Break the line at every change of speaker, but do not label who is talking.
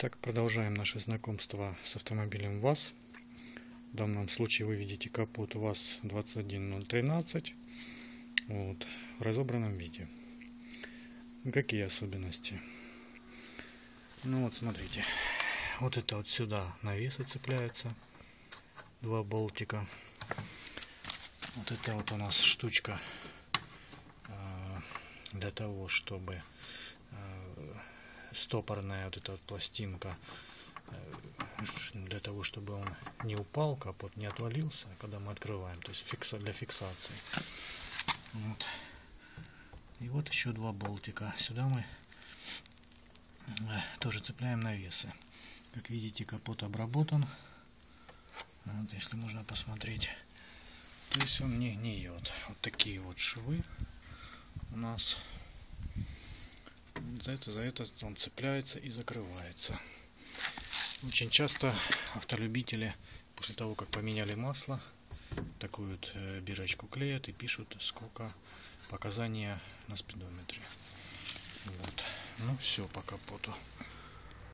Итак, продолжаем наше знакомство с автомобилем ВАЗ. В данном случае вы видите капот ВАЗ 21013 в разобранном виде. Какие особенности? Ну вот смотрите, вот это вот сюда навесы цепляются, два болтика. Вот это вот у нас штучка для того, чтобы стопорная вот эта вот пластинка, для того, чтобы он не упал, капот не отвалился, когда мы открываем, то есть для фиксации. Вот. И вот еще два болтика. Сюда мы тоже цепляем навесы. Как видите, капот обработан. Вот, если можно посмотреть. То есть он не гниет. Вот такие вот швы у нас. За это он цепляется и закрывается. Очень часто автолюбители после того, как поменяли масло, такую вот бирочку клеят и пишут, сколько показания на спидометре. Вот. Ну все по капоту.